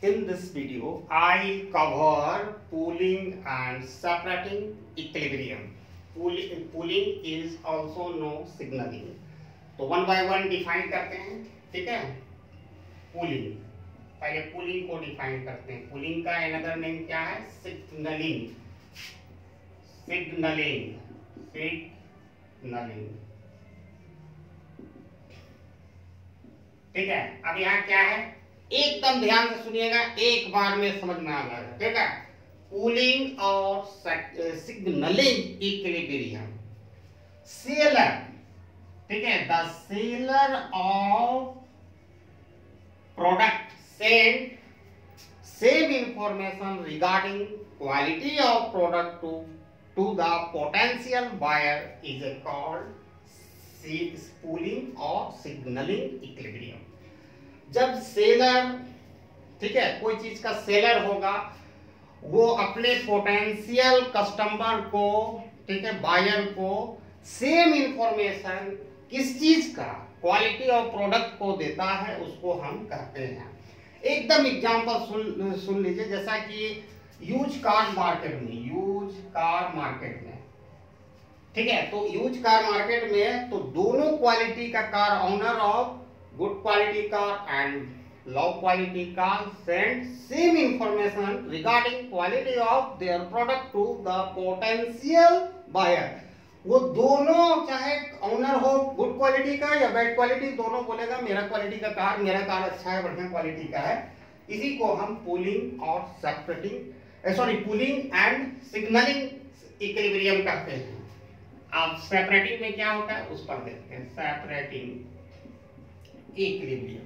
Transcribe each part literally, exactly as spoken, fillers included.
In this video, I cover pooling and separating equilibrium. Pooling, pooling is also known signaling. तो one by one define करते हैं, ठीक है। Pooling, पहले pooling को डिफाइन करते हैं। पूलिंग का अनदर नेम क्या है? सिग्नलिंग। सिग्नलिंग सिग्नलिंग ठीक है। अब यहाँ क्या है, एकदम ध्यान से सुनिएगा, एक बार में समझ में आ जाएगा, ठीक है। पूलिंग और सिग्नलिंग इक्विलिब्रियम। सेलर, ठीक है, the seller of product send same information regarding quality of product to to the potential buyer is called pooling और सिग्नलिंग इक्विलिब्रियम। जब सेलर, ठीक है, कोई चीज का सेलर होगा, वो अपने पोटेंशियल कस्टमर को, ठीक है, बायर को सेम इंफॉर्मेशन किस चीज का, क्वालिटी ऑफ प्रोडक्ट को देता है, उसको हम कहते हैं। एकदम एग्जांपल सुन सुन लीजिए, जैसा कि यूज कार मार्केट में, यूज कार मार्केट में, ठीक है, तो यूज कार मार्केट में तो दोनों क्वालिटी का car, owner of good quality car and low quality car send same information regarding quality of their product to the potential buyer. वो दोनों, चाहे ओनर हो गुड क्वालिटी का या बैड क्वालिटी, दोनों बोलेगा मेरा क्वालिटी का कार, मेरा कार अच्छा है, बढ़िया क्वालिटी का है। इसी को हम पूलिंग और separating, sorry pooling and signalling equilibrium कहते हैं। अब सेपरेटिंग में क्या होता है उस पर देखते हैं। Separating equilibrium,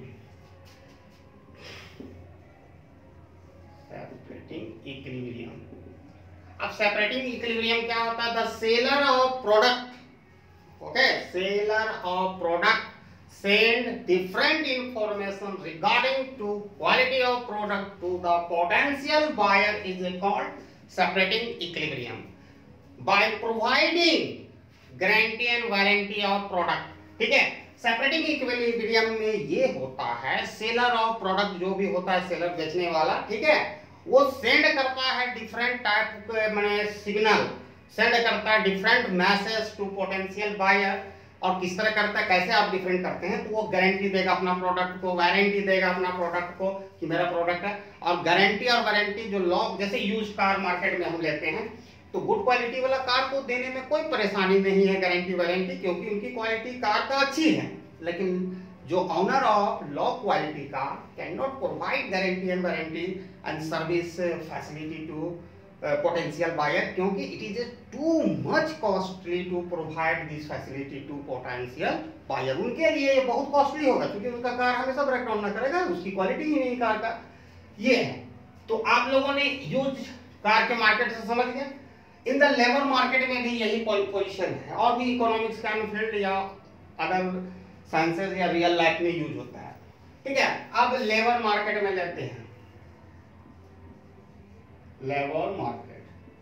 separating equilibrium. अब सेपरेटिंग इक्विलिब्रियम क्या होता है? The seller of product, okay, seller of product send different information regarding to quality of product to the potential buyer is called separating equilibrium by providing guarantee and warranty of product, ठीक है। Separating equilibrium में ये होता है, seller of product जो भी होता है, सेलर बेचने वाला, ठीक है, वो सेंड करता है डिफरेंट टाइप माने सिग्नल, सेंड करता है different message to potential buyer. और किस तरह करता है, कैसे आप डिफरेंट करते हैं, तो वो गारंटी देगा अपना प्रोडक्ट को, वारंटी देगा अपना प्रोडक्ट को कि मेरा प्रोडक्ट है। और गारंटी और वारंटी जो लॉ, जैसे यूज कार मार्केट में हम लेते हैं, तो गुड क्वालिटी वाला कार को देने में कोई परेशानी नहीं है, गारंटी वारंटी, क्योंकि उनकी क्वालिटी कार का अच्छी है। लेकिन जो owner of low quality car can not provide guarantee and warranty and service facility to potential buyer, क्योंकि it is too much costly to provide this facility to potential buyer. उनके लिए ये बहुत कॉस्टली होगा, क्योंकि उनका कार हमेशा break down ना करेगा, उसकी क्वालिटी ही नहीं कार का, ये है। तो आप लोगों ने यूज कार के मार्केट से समझ गए। इन द लेबर मार्केट में भी यही पोजीशन है, और भी इकोनॉमिक्स का फील्ड या अदर साइंसेज या रियल लाइफ में यूज होता है, ठीक है। अब लेबर मार्केट में लेते हैं, लेबर मार्केट,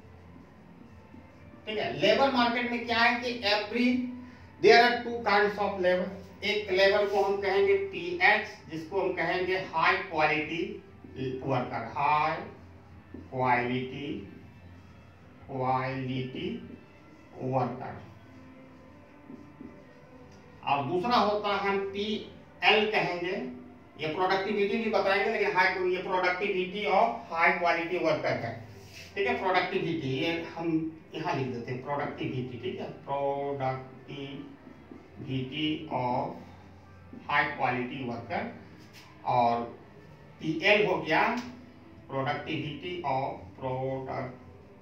ठीक है। लेबर मार्केट में क्या है कि every there are two kinds of labour. एक लेबर को हम कहेंगे पीएच, जिसको हम कहेंगे high quality worker, high quality quality worker. और दूसरा होता है हम पी एल कहेंगे, ये प्रोडक्टिविटी भी बताएंगे, लेकिन हाई, ये productivity of high quality worker है, ठीक है। प्रोडक्टिविटी ये हम यहाँ लिख देते हैं, प्रोडक्टिविटी, ठीक है, productivity of high quality worker. और पीएल हो गया productivity of productivity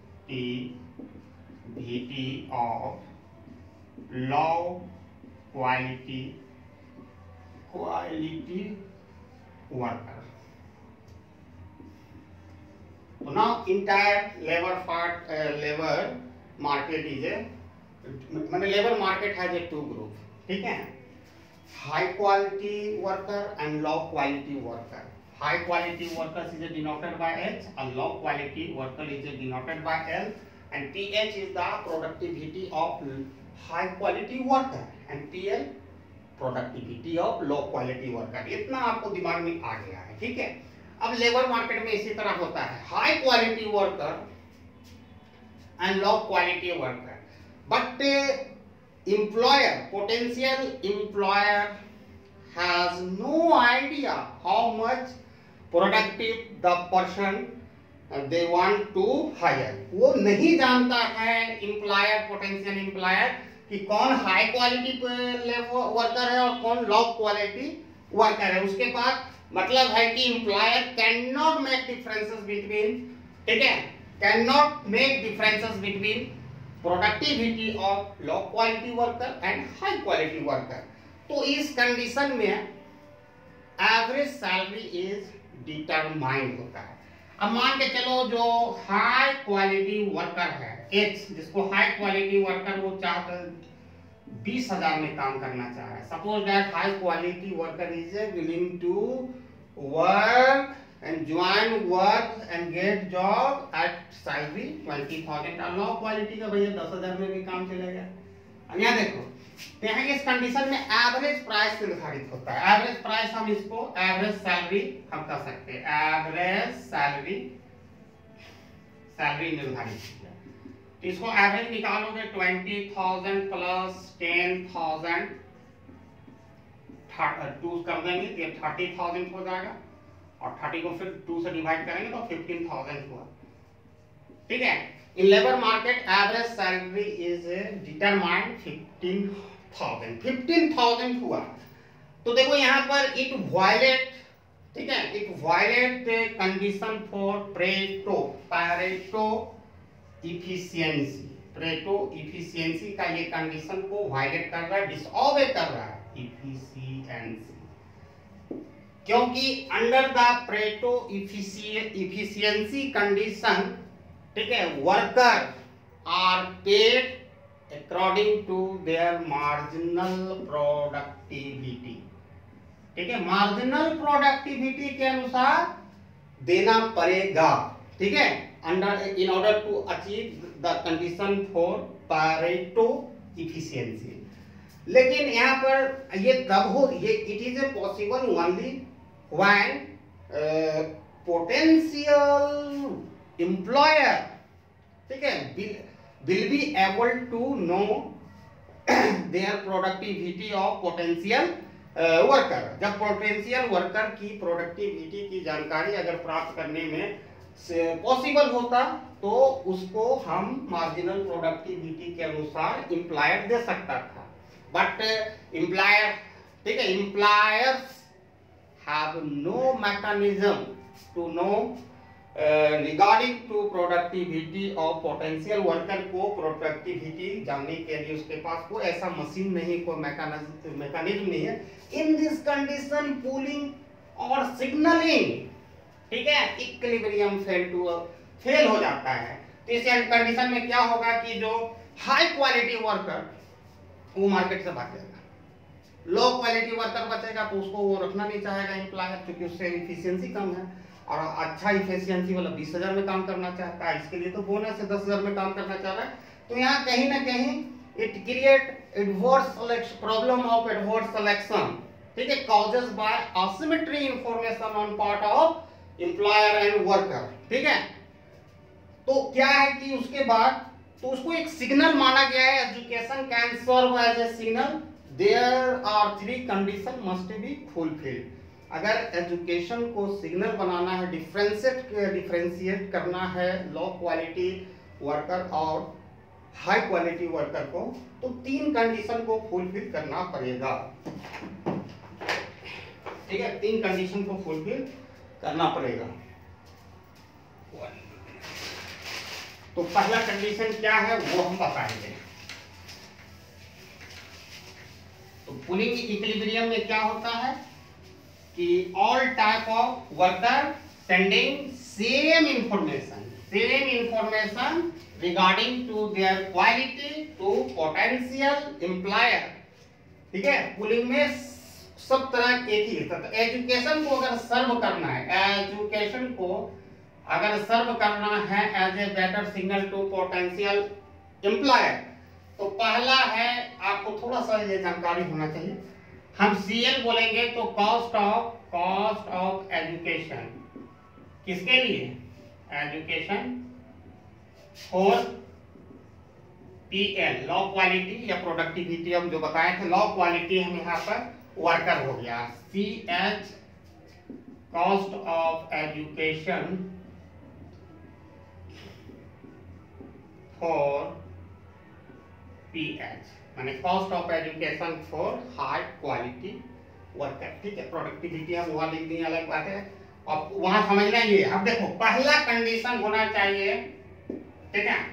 of low quality quality worker. So now entire labor part, uh, labor market is a, मतलब labor market has a two group, ठीक है, high quality worker and low quality worker. High quality workers is denoted by H, and low quality worker is denoted by L, and P H is the productivity of high quality worker and P L productivity of low quality worker. इतना आपको दिमाग में आ गया है, ठीक है। अब labour market में इसी तरह होता है, high quality worker and low quality worker, but employer, potential employer has no idea how much productive the person they want to hire. वो नहीं जानता है employer, potential employer कि कौन हाई क्वालिटी वर्कर है और कौन लो क्वालिटी वर्कर है। उसके बाद मतलब है कि employer cannot make differences between, ठीक है, cannot make differences between productivity of low quality worker and high quality worker. तो इस कंडीशन में एवरेज सैलरी इज डिटरमाइंड होता है। अब मान के चलो जो हाई क्वालिटी वर्कर है, एच जिसको हाई क्वालिटी वर्कर वो चाहता बीस हजार में काम करना चाह रहा है। Suppose that high quality worker is willing to work and join work and get job at salary twenty thousand। Low quality का भैया दस हजार में भी काम चलेगा। अब यहाँ देखो, तो यहाँ इस कंडीशन में एवरेज प्राइस निर्धारित होता है। एवरेज प्राइस हम इसको एवरेज सैलरी हम कह सकते हैं, एवरेज सैलरी सैलरी निर्धारित किया। तो इसको एवरेज निकालोगे twenty thousand plus ten thousand two कर देंगे तो थर्टी थाउजेंड हो जाएगा और थर्टी को फिर टू से डिवाइड करेंगे तो फिफ्टीन थाउजेंड हुआ। ठीक है, in labour market average salary is determined fifteen thousand. Fifteen thousand हुआ तो देखो यहाँ पर इट वायलेट, ठीक है, it violate condition for Pareto Pareto efficiency. Pareto efficiency का ये कंडीशन को वायलेट कर रहा है, डिसऑबे कर रहा है इफिशियंसी, क्योंकि under the Pareto efficiency condition, ठीक है, worker are paid according to their marginal productivity. ठीक है, मार्जिनल प्रोडक्टिविटी के अनुसार देना पड़ेगा। ठीक है, under in order to achieve the condition for Pareto efficiency. लेकिन यहाँ पर ये तब हो, ये it is a possible only when uh, potential employer, ठीक है, will, will be able to know their productivity of potential uh, worker। जब potential worker की productivity की जानकारी अगर प्राप्त करने में पॉसिबल होता तो उसको हम marginal productivity के अनुसार employer दे सकता था। but uh, employer, ठीक है, employers have no mechanism to know uh, regarding to productivity of potential worker। को productivity जानने के लिए उसके पास कोई ऐसा मशीन नहीं, कोई मैकेनिज्म मैकेनिज्म नहीं है। in this condition pooling और signaling, ठीक है, इक्विलिब्रियम फेल टू फेल हो जाता है। तो इस कंडीशन में क्या होगा कि जो हाई क्वालिटी वर्कर वो मार्केट से भाग जाएगा, लो क्वालिटी वर्कर बचेगा तो उसको वो रखना नहीं चाहेगा एम्प्लॉयर, क्योंकि उससे इफिशियंसी कम है और अच्छा इफिशियंसी वाला बीस हजार में काम करना चाहता है, इसके लिए तो बोनस से दस हजार में काम करना चाह रहा है। तो यहाँ कहीं ना कहीं it create adverse selection, problem of adverse selection, ठीक है, causes by asymmetry information on part of employer and worker. ठीक है, तो क्या है कि उसके बाद तो उसको एक सिग्नल माना गया है, education can serve as a signal. There are three condition must be fulfilled। अगर एजुकेशन को सिग्नल बनाना है, डिफरेंशिएट डिफरेंशिएट करना है लो क्वालिटी वर्कर और हाई क्वालिटी वर्कर को, तो तीन कंडीशन को फुलफिल करना पड़ेगा। ठीक है, तीन कंडीशन को फुलफिल करना पड़ेगा। तो पहला कंडीशन क्या है वो हम बताएंगे। तो पुलिंग इक्विलिब्रियम में क्या होता है कि all type of worker sending same information same information regarding to their quality to potential employer. ठीक है, पुलिंग में सब तरह एक ही रहता है। एजुकेशन को अगर सर्व करना है, एजुकेशन को अगर सर्व करना है as a better signal to potential employer, तो पहला है, आपको थोड़ा सा ये जानकारी होना चाहिए। हम सीएल बोलेंगे तो cost of cost of education, किसके लिए? Education for PL, low quality या प्रोडक्टिविटी हम जो बताए थे, लॉ क्वालिटी हम यहाँ पर वर्कर हो गया। C H cost of education for PH, माने cost of education for high quality worker. ठीक है, प्रोडक्टिविटी हम वहां लिख दिए, अलग बात है। अब वहां समझना ये, अब देखो पहला कंडीशन होना चाहिए, ठीक है,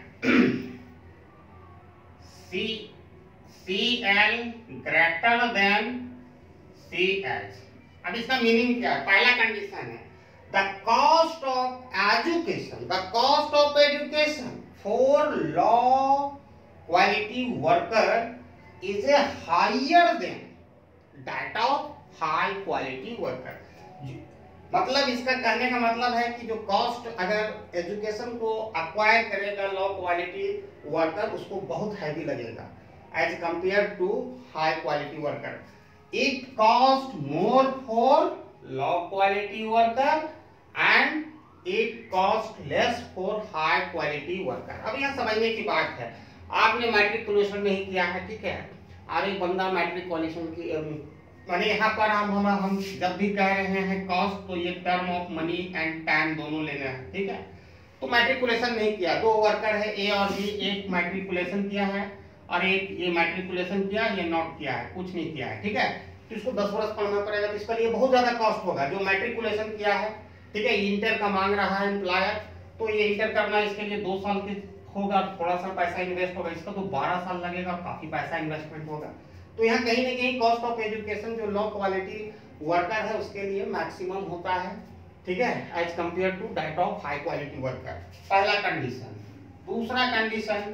C C L greater than C H. अब इसका मीनिंग क्या है? पहला कंडीशन है the cost of education, the cost of education for low quality worker is a higher than that of high quality worker. मतलब इसका कहने का मतलब है कि जो कॉस्ट अगर एजुकेशन को अक्वायर करेगा लॉ क्वालिटी वर्कर, उसको बहुत हैवी लगेगा as compare to high quality worker. It cost more for low quality worker and it cost less for high quality worker. अब यहाँ समझने की बात है, आपने मैट्रिकुलेशन नहीं किया है, ठीक है, और एक बंदा मैट्रिकुलेशन की माने यहाँ पर हम हम हम जब भी कह रहे हैं कॉस्ट, तो ये term of money and time दोनों लेना है, ठीक है। तो मैट्रिकुलेशन नहीं किया, दो वर्कर है ए और बी, एक मैट्रिकुलेशन किया है और एक ये मैट्रिकुलेशन किया, ये नॉट किया है, कुछ नहीं किया है, ठीक है। तो इसको दस वर्ष पढ़ना पड़ेगा, तो इसके लिए बहुत ज्यादा कॉस्ट होगा। जो मैट्रिकुलेशन किया है, ठीक है, इंटर का मांग रहा है एम्प्लॉयर, तो ये इंटर करना इसके लिए दो साल के होगा, थोड़ा सा पैसा इन्वेस्ट होगा, इसका तो बारह साल लगेगा, काफी पैसा इन्वेस्टमेंट होगा। तो यहाँ कहीं ना कहीं कॉस्ट ऑफ एजुकेशन जो लॉ क्वालिटी वर्कर है उसके लिए मैक्सिमम होता है, ठीक है, as compare to that of high quality worker. पहला कंडीशन। दूसरा condition,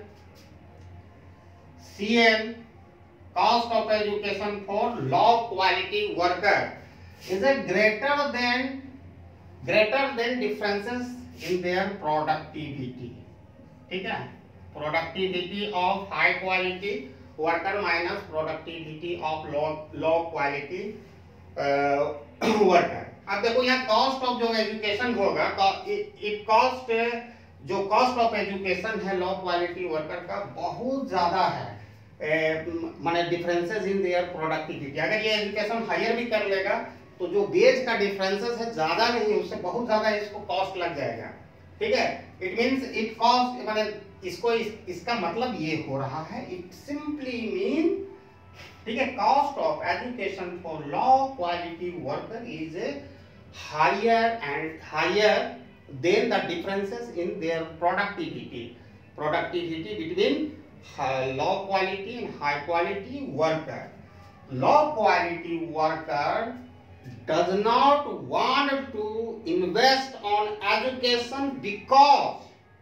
CL cost of education for low quality worker is a greater than greater than differences in their productivity, ठीक है, productivity of high quality worker minus productivity of low low quality worker. अब देखो यहाँ cost of जो education होगा, it cost जो cost of education है low quality worker का बहुत ज्यादा है, माने डिफरेंसेस इन देयर प्रोडक्टिविटी। अगर ये एजुकेशन हायर भी कर लेगा तो जो वेज का डिफरेंसेस है ज्यादा नहीं, उससे बहुत ज्यादा इसको कॉस्ट लग जाएगा, ठीक है। इट मींस इट कॉस्ट, माने इसको इस, इसका मतलब ये हो रहा है, इट सिंपली मीन, ठीक है, cost of education for low quality worker is higher and higher than the differences in their productivity productivity between low quality and high quality worker. Low quality worker does not want to invest on education because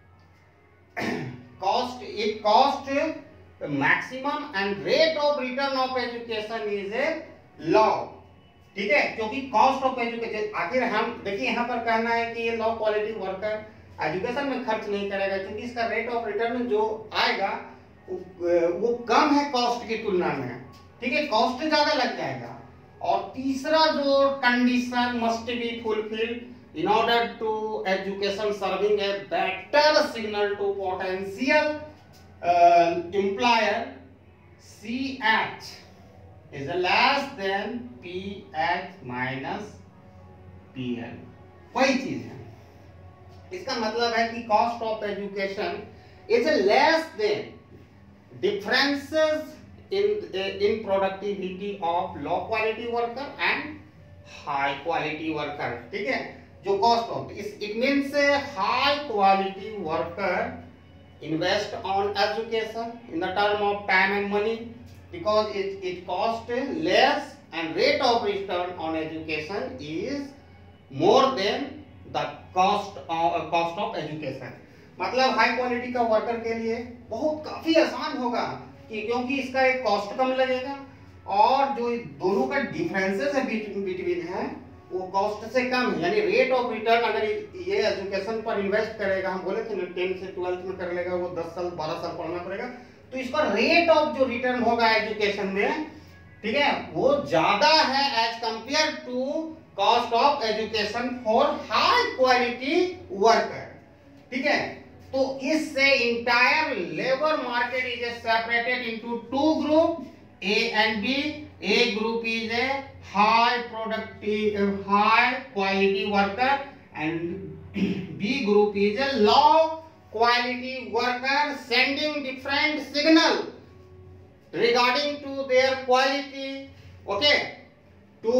cost it cost maximum and rate of return of education is a law, ठीक है, क्योंकि cost of education, आखिर हम देखिए यहाँ पर कहना है कि ये लॉ क्वालिटी वर्कर एजुकेशन में खर्च नहीं करेगा क्योंकि इसका रेट ऑफ रिटर्न जो आएगा वो कम है कॉस्ट की तुलना में, ठीक है, कॉस्ट ज्यादा लग जाएगा। और तीसरा जो condition must be fulfilled in order to education serving a better signal to potential employer, C H is less than P H minus P L. वही चीज है, इसका मतलब है कि cost of education is less than differences in in productivity of low quality worker and high quality worker, ठीक है, जो cost of इस it means high quality worker invest on education in the term of time and money because it it cost less and rate of return on education is more than the cost of cost of education। मतलब high quality का worker के लिए बहुत काफी आसान होगा कि क्योंकि इसका एक कॉस्ट कम लगेगा और जो दोनों का डिफरेंसेस है बिटवीन है वो कॉस्ट से कम है, यानी रेट ऑफ रिटर्न अगर ये एजुकेशन पर इन्वेस्ट करेगा, हम बोले थे ना टेंथ से ट्वेल्थ में कर लेगा वो दस साल बारह साल पढ़ना पड़ेगा, तो इसका रेट ऑफ जो रिटर्न होगा एजुकेशन में, ठीक है, वो ज्यादा है as compare to cost of education for high quality worker. ठीक है, तो इससे entire labour market is separated into two group, A and B. A group is a high productive high quality worker and B group is a low quality worker sending different signal regarding to their quality, okay, to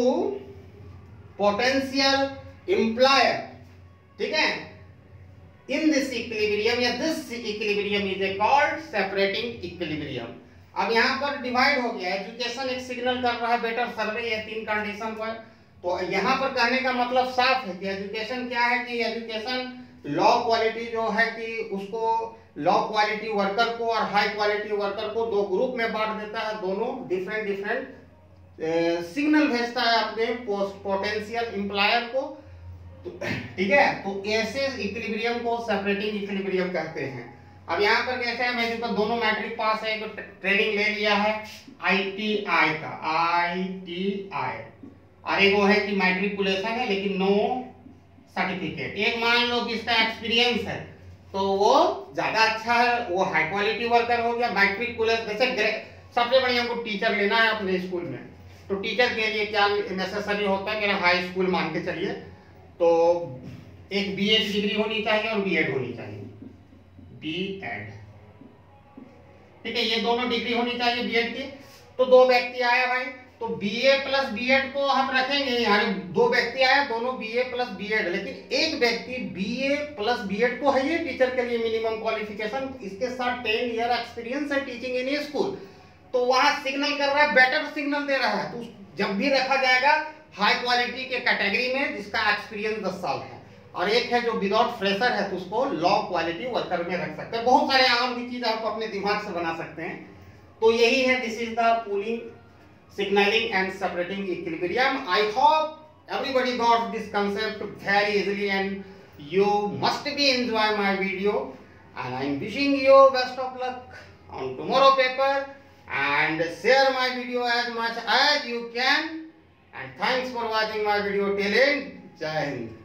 potential employer। ठीक है, in this equilibrium या this equilibrium is called separating equilibrium। अब यहाँ पर divide हो गया, education एक signal कर रहा है बेटर सर्वे, ये तीन कंडीशन पर। तो यहाँ पर कहने का मतलब साफ है कि एजुकेशन क्या है कि एजुकेशन लो क्वालिटी जो है कि उसको लो क्वालिटी वर्कर को और हाई क्वालिटी वर्कर को दो ग्रुप में बांट देता है, दोनों डिफरेंट डिफरेंट सिग्नल भेजता है अपने पोटेंशियल एम्प्लॉयर को। ठीक है, तो ऐसे इक्विलिब्रियम को सेपरेटिंग इक्विलिब्रियम कहते हैं। अब यहाँ पर कैसे है, मैं जो दोनों मैट्रिक पास है, तो ट्रेनिंग ले लिया है आईटीआई का, आईटीआई, और एक वो है कि मैट्रिकुलेशन है लेकिन नो सर्टिफिकेट। एक मान लो कि इसका एक्सपीरियंस है तो वो ज्यादा अच्छा है, वो हाई क्वालिटी वर्कर हो गया। मैट्रिकुलेशन जैसे सबसे बढ़िया हमको टीचर लेना है अपने स्कूल में, तो टीचर के लिए क्या नेसेसरी होता है, मेरा हाई स्कूल मान के चलिए, तो एक बीएड डिग्री होनी चाहिए और बीएड होनी चाहिए, बीएड। ठीक है, ये दोनों डिग्री होनी चाहिए बीएड की। तो दो व्यक्ति आया भाई, तो बीए प्लस बीएड को हम रखेंगे, यानी दो व्यक्ति आए दोनों बीए प्लस बीएड, लेकिन एक व्यक्ति बीए प्लस बीएड को है ये टीचर के लिए मिनिमम क्वालिफिकेशन, इसके साथ टेन ईयर एक्सपीरियंस है टीचिंग इन स्कूल, तो वहां सिग्नल कर रहा है, बेटर सिग्नल दे रहा है। तो जब भी रखा जाएगा हाई क्वालिटी के कैटेगरी में जिसका एक्सपीरियंस दस साल है, और एक है जो विदाउट फ्रेशर है तो उसको लो क्वालिटी वर्कर में रख सकते हैं। बहुत सारे और भी चीज आप अपने दिमाग से बना सकते हैं। तो यही है, this is the pooling, signaling and separating equilibrium। I hope everybody got this concept very easily and you must be enjoy my video, and I'm wishing you best of luck on tomorrow paper, and share my video as much as you can, and thanks for watching my video till end। Jai Hind।